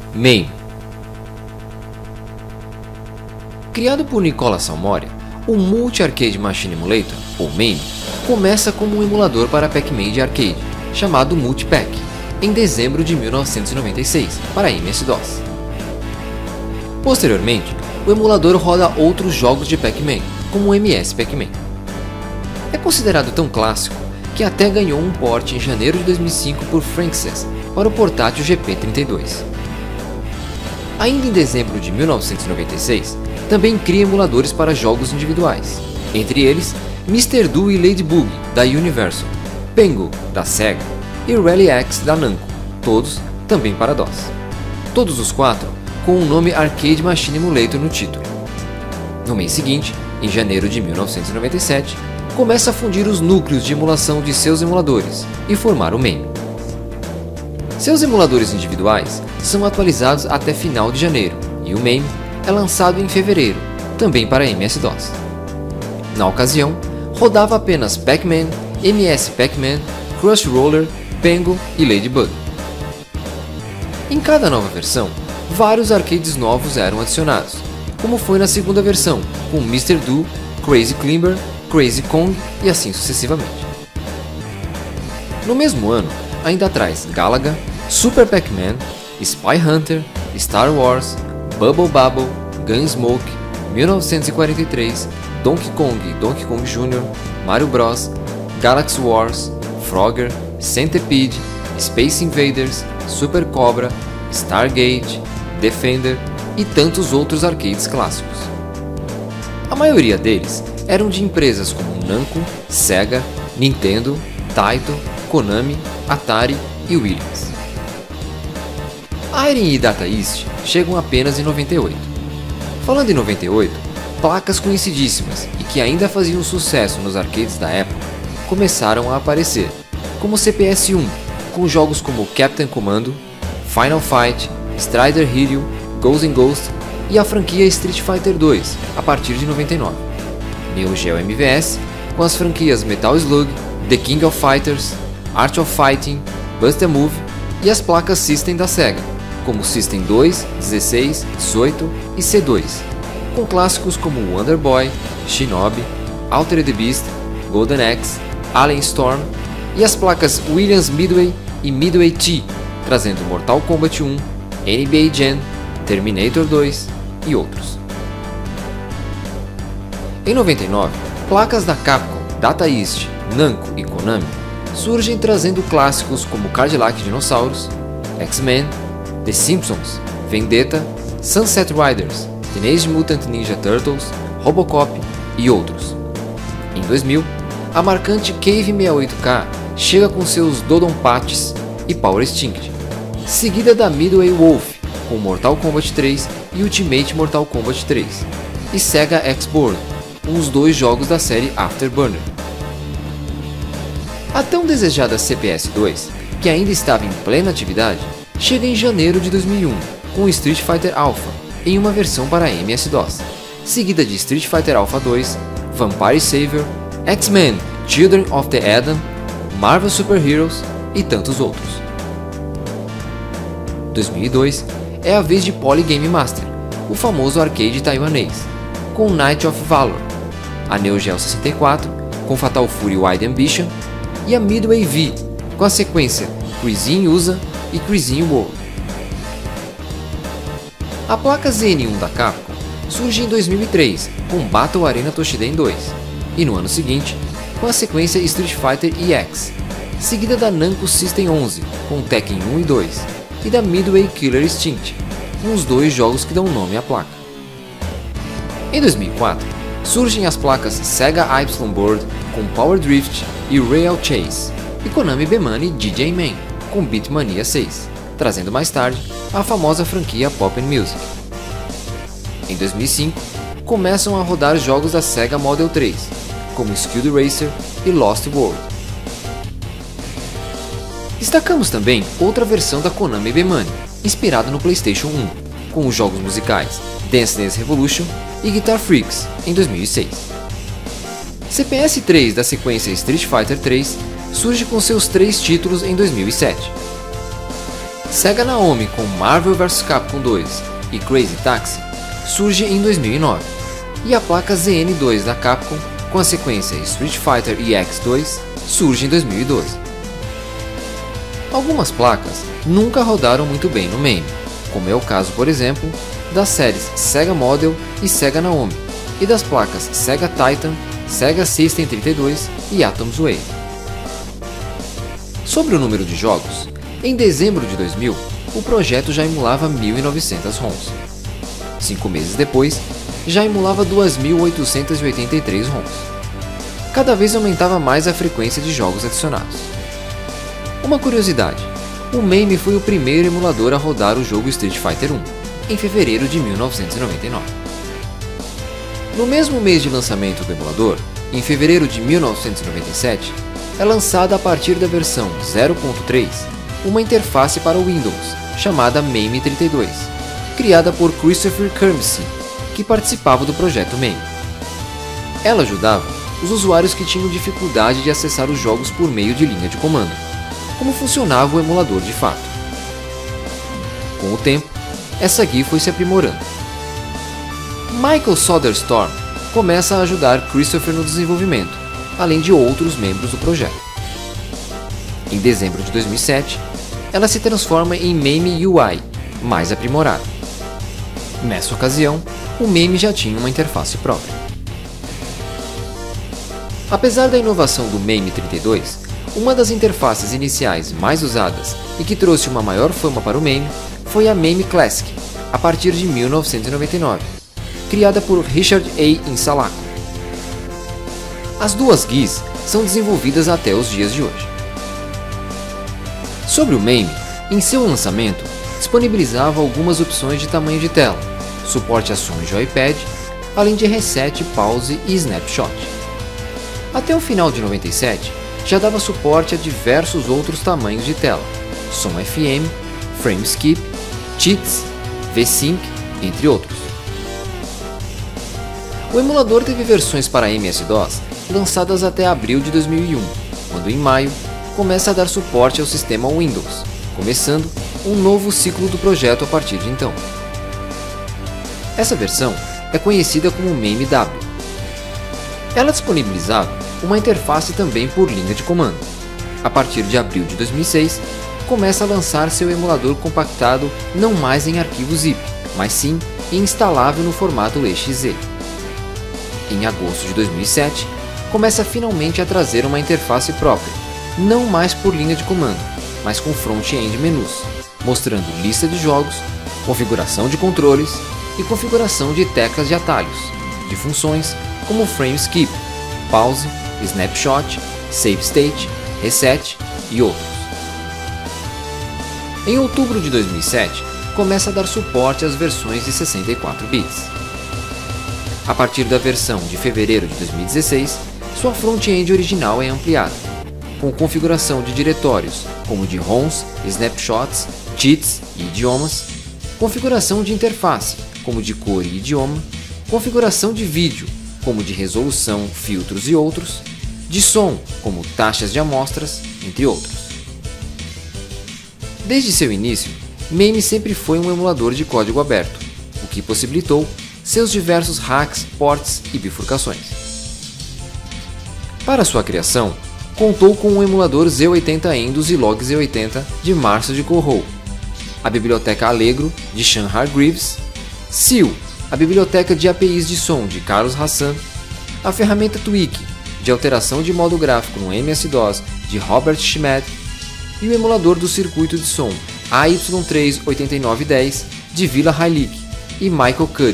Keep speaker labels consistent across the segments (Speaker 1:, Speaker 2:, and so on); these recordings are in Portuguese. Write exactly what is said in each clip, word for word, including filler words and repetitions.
Speaker 1: MAME. Criado por Nicola Salmoria, o Multi-Arcade Machine Emulator, ou MAME, começa como um emulador para Pac-Man de arcade, chamado Multipac, em dezembro de mil novecentos e noventa e seis, para M S DOS. Posteriormente, o emulador roda outros jogos de Pac-Man, como o M S Pac-Man. É considerado tão clássico que até ganhou um port em janeiro de dois mil e cinco por Franksys para o portátil G P trinta e dois. Ainda em dezembro de mil novecentos e noventa e seis, também cria emuladores para jogos individuais, entre eles mister Do e Ladybug, da Universal, Pengu, da Sega, e Rally X, da Namco, todos também para DOS. Todos os quatro com o nome Arcade Machine Emulator no título. No mês seguinte, em janeiro de mil novecentos e noventa e sete, começa a fundir os núcleos de emulação de seus emuladores e formar o MAME. Seus emuladores individuais são atualizados até final de janeiro e o MAME é lançado em fevereiro, também para M S DOS. Na ocasião, rodava apenas Pac-Man, M S Pac-Man, Crush Roller, Pengu e Ladybug. Em cada nova versão, vários arcades novos eram adicionados, como foi na segunda versão, com mister Do, Crazy Climber, Crazy Kong e assim sucessivamente. No mesmo ano, ainda traz Galaga, Super Pac-Man, Spy Hunter, Star Wars, Bubble Bobble, Gunsmoke, mil novecentos e quarenta e três, Donkey Kong e Donkey Kong Júnior, Mario Bros, Galaxy Wars, Frogger, Centipede, Space Invaders, Super Cobra, Stargate, Defender e tantos outros arcades clássicos. A maioria deles eram de empresas como Namco, Sega, Nintendo, Taito, Konami, Atari e Williams. Irem e Data East chegam apenas em noventa e oito. Falando em noventa e oito, placas conhecidíssimas e que ainda faziam sucesso nos arcades da época começaram a aparecer, como o C P S um, com jogos como Captain Commando, Final Fight, Strider Hero, Ghost and Ghost e a franquia Street Fighter dois a partir de noventa e nove. Neo Geo M V S com as franquias Metal Slug, The King of Fighters, Art of Fighting, Bust a Move e as placas System da Sega, como System dois, dezesseis, dezoito e C dois, com clássicos como Wonder Boy, Shinobi, Altered Beast, Golden Axe, Alien Storm e as placas Williams Midway e Midway T, trazendo Mortal Kombat um, N B A Jam, Terminator dois e outros. Em noventa e nove, placas da Capcom, Data East, Namco e Konami surgem trazendo clássicos como Cadillac Dinosaurs, X-Men, The Simpsons, Vendetta, Sunset Riders, Teenage Mutant Ninja Turtles, Robocop e outros. Em dois mil, a marcante Cave sessenta e oito K chega com seus Dodonpachis e Power Instinct, seguida da Midway Wolf com Mortal Kombat três e Ultimate Mortal Kombat três, e Sega X-Board, com os dois jogos da série Afterburner. A tão desejada C P S dois, que ainda estava em plena atividade, chega em janeiro de dois mil e um com Street Fighter Alpha em uma versão para M S DOS, seguida de Street Fighter Alpha dois, Vampire Savior, X-Men Children of the Atom, Marvel Super Heroes e tantos outros. dois mil e dois é a vez de Polygame Master, o famoso arcade taiwanês, com Night of Valor, a Neo Geo sessenta e quatro com Fatal Fury Wide Ambition e a Midway V com a sequência Cruising U S A e Cruising World. A placa Z N um da Capcom surge em dois mil e três com Battle Arena Toshiden dois e no ano seguinte com a sequência Street Fighter E X, seguida da Namco System onze com Tekken um e dois e da Midway Killer Instinct, com os dois jogos que dão nome à placa. Em dois mil e quatro, surgem as placas Sega Y Board com Power Drift e Rail Chase, e Konami Bemani D J Man com Beatmania seis, trazendo mais tarde a famosa franquia Pop and Music. Em dois mil e cinco, começam a rodar jogos da Sega Model três, como Skilled Racer e Lost World. Destacamos também outra versão da Konami Bemani, inspirada no PlayStation um, com os jogos musicais Dance Dance Revolution e Guitar Freaks, em dois mil e seis. C P S três da sequência Street Fighter três surge com seus três títulos em dois mil e sete. Sega Naomi com Marvel versus. Capcom dois e Crazy Taxi surge em dois mil e nove, e a placa Z N dois da Capcom com a sequência Street Fighter E X dois surge em dois mil e doze. Algumas placas nunca rodaram muito bem no MAME, como é o caso, por exemplo, das séries Sega Model e Sega Naomi, e das placas Sega Titan, Sega System trinta e dois e Atom's Wave. Sobre o número de jogos, em dezembro de dois mil, o projeto já emulava mil e novecentas ROMs. Cinco meses depois, já emulava duas mil oitocentas e oitenta e três ROMs. Cada vez aumentava mais a frequência de jogos adicionados. Uma curiosidade, o MAME foi o primeiro emulador a rodar o jogo Street Fighter um, em fevereiro de mil novecentos e noventa e nove. No mesmo mês de lançamento do emulador, em fevereiro de mil novecentos e noventa e sete, é lançada a partir da versão zero ponto três uma interface para o Windows, chamada MAME trinta e dois, criada por Christopher Kermsey, que participava do projeto MAME. Ela ajudava os usuários que tinham dificuldade de acessar os jogos por meio de linha de comando, como funcionava o emulador de fato. Com o tempo, essa guia foi se aprimorando. Michael Soderstrom começa a ajudar Christopher no desenvolvimento, além de outros membros do projeto. Em dezembro de dois mil e sete, ela se transforma em MAME U I, mais aprimorada. Nessa ocasião, o MAME já tinha uma interface própria. Apesar da inovação do MAME trinta e dois, uma das interfaces iniciais mais usadas e que trouxe uma maior fama para o MAME foi a MAME Classic, a partir de mil novecentos e noventa e nove, criada por Richard A. Insalaco. As duas G I S são desenvolvidas até os dias de hoje. Sobre o MAME, em seu lançamento, disponibilizava algumas opções de tamanho de tela, suporte a som e joypad, além de reset, pause e snapshot. Até o final de noventa e sete, já dava suporte a diversos outros tamanhos de tela, som F M, frame skip, cheats, V-Sync, entre outros. O emulador teve versões para M S-DOS lançadas até abril de dois mil e um, quando em maio começa a dar suporte ao sistema Windows, começando um novo ciclo do projeto a partir de então. Essa versão é conhecida como MAME W. Ela disponibilizava uma interface também por linha de comando. A partir de abril de dois mil e seis, começa a lançar seu emulador compactado não mais em arquivo zip, mas sim instalável no formato E X E. Em agosto de dois mil e sete, começa finalmente a trazer uma interface própria, não mais por linha de comando, mas com front-end menus, mostrando lista de jogos, configuração de controles e configuração de teclas de atalhos, de funções como frame skip, pause, snapshot, save state, reset e outros. Em outubro de dois mil e sete, começa a dar suporte às versões de sessenta e quatro bits. A partir da versão de fevereiro de dois mil e dezesseis, sua front-end original é ampliada, com configuração de diretórios como de ROMs, snapshots, cheats e idiomas, configuração de interface como de cor e idioma, configuração de vídeo como de resolução, filtros e outros, de som como taxas de amostras, entre outros. Desde seu início, MAME sempre foi um emulador de código aberto, o que possibilitou seus diversos hacks, ports e bifurcações. Para sua criação, contou com o emulador Z oitenta Endos e Log Z oitenta de Márcio de Corrow, a biblioteca Allegro de Sean Hargreaves, Seal, a biblioteca de A P Is de som de Carlos Hassan, a ferramenta Tweak, de alteração de modo gráfico no M S-DOS de Robert Schmed, e o emulador do circuito de som A Y três oitenta e nove dez de Vila Heilig e Michael Cudd.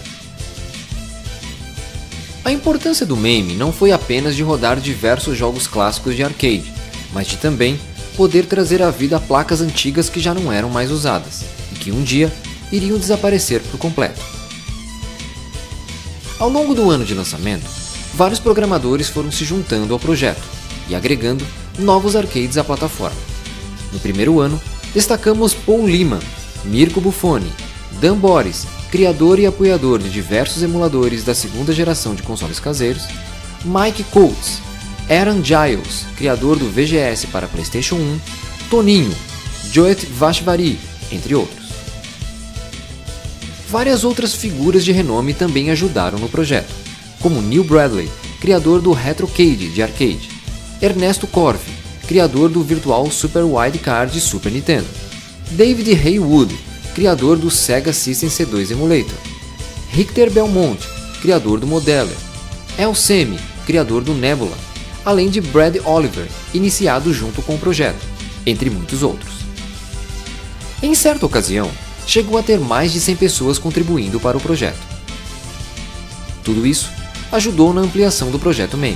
Speaker 1: A importância do MAME não foi apenas de rodar diversos jogos clássicos de arcade, mas de também poder trazer à vida placas antigas que já não eram mais usadas e que um dia iriam desaparecer por completo. Ao longo do ano de lançamento, vários programadores foram se juntando ao projeto e agregando novos arcades à plataforma. No primeiro ano, destacamos Paul Liman, Mirko Buffoni, Dan Boris, criador e apoiador de diversos emuladores da segunda geração de consoles caseiros, Mike Coates, Aaron Giles, criador do V G S para PlayStation um, Toninho, Joet Vashvari, entre outros. Várias outras figuras de renome também ajudaram no projeto, como Neil Bradley, criador do Retrocade de arcade, Ernesto Corvi, criador do Virtual Super Wide Card de Super Nintendo, David Haywood, criador do Sega System C dois Emulator, Richter Belmont, criador do Modeler, El Semi, criador do Nebula, além de Brad Oliver, iniciado junto com o projeto, entre muitos outros. Em certa ocasião, chegou a ter mais de cem pessoas contribuindo para o projeto. Tudo isso ajudou na ampliação do projeto MAME.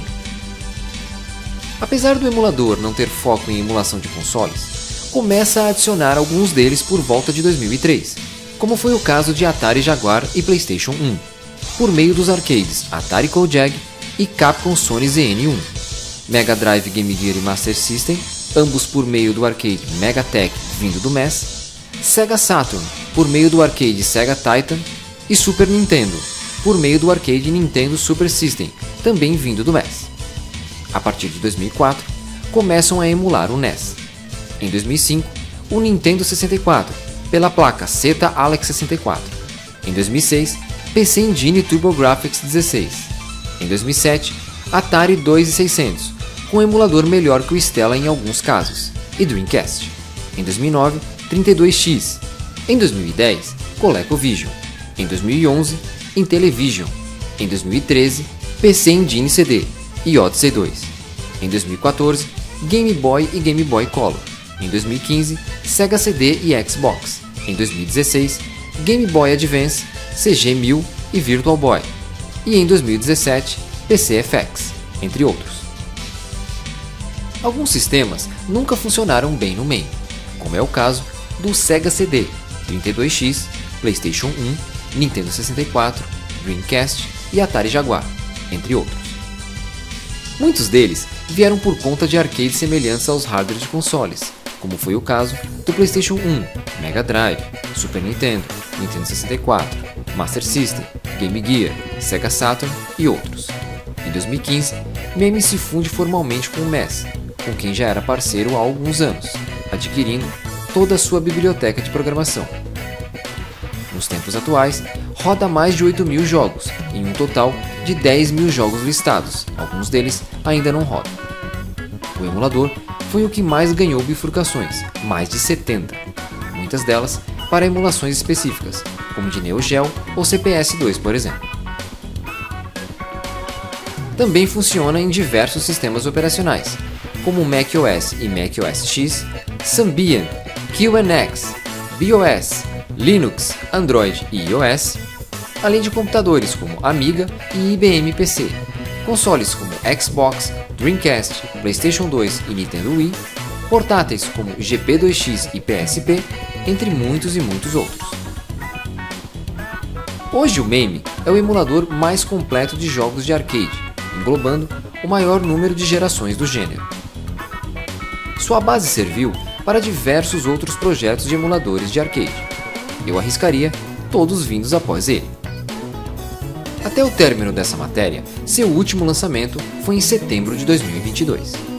Speaker 1: Apesar do emulador não ter foco em emulação de consoles, começa a adicionar alguns deles por volta de dois mil e três, como foi o caso de Atari Jaguar e PlayStation um, por meio dos arcades Atari Kojak e Capcom Sony Z N um, Mega Drive, Game Gear e Master System, ambos por meio do arcade Megatech vindo do M E S, Sega Saturn, por meio do arcade Sega Titan, e Super Nintendo, por meio do arcade Nintendo Super System, também vindo do M E S. A partir de dois mil e quatro, começam a emular o N E S. Em dois mil e cinco, o Nintendo sessenta e quatro, pela placa Zeta Alex sessenta e quatro. Em dois mil e seis, P C Engine TurboGrafx dezesseis. Em dois mil e sete, Atari dois mil e seiscentos, com um emulador melhor que o Stella em alguns casos, e Dreamcast. Em dois mil e nove, trinta e dois X. Em dois mil e dez, ColecoVision. Em dois mil e onze, Intellivision. Em dois mil e treze, P C Engine C D e Odyssey dois. Em dois mil e quatorze, Game Boy e Game Boy Color. Em dois mil e quinze, Sega C D e Xbox. Em dois mil e dezesseis, Game Boy Advance, C G mil e Virtual Boy. E em dois mil e dezessete, P C F X, entre outros. Alguns sistemas nunca funcionaram bem no MAME, como é o caso do Sega C D, trinta e dois X, PlayStation um, Nintendo sessenta e quatro, Dreamcast e Atari Jaguar, entre outros. Muitos deles vieram por conta de arcades semelhantes aos hardware de consoles, como foi o caso do PlayStation um, Mega Drive, Super Nintendo, Nintendo sessenta e quatro, Master System, Game Gear, Sega Saturn e outros. Em dois mil e quinze, MAME se funde formalmente com o M E S, com quem já era parceiro há alguns anos, adquirindo toda a sua biblioteca de programação. Nos tempos atuais, roda mais de oito mil jogos, em um total de dez mil jogos listados, alguns deles ainda não rodam. O emulador foi o que mais ganhou bifurcações, mais de setenta, muitas delas para emulações específicas, como de Neo Geo ou C P S dois, por exemplo. Também funciona em diversos sistemas operacionais, como macOS e macOS X, Symbian, Q N X, BeOS, Linux, Android e iOS, além de computadores como Amiga e I B M P C, consoles como Xbox, Dreamcast, PlayStation dois e Nintendo Wii, portáteis como G P dois X e P S P, entre muitos e muitos outros. Hoje o MAME é o emulador mais completo de jogos de arcade, englobando o maior número de gerações do gênero. Sua base serviu para diversos outros projetos de emuladores de arcade. Eu arriscaria todos vindos após ele. Até o término dessa matéria, seu último lançamento foi em setembro de dois mil e vinte e dois.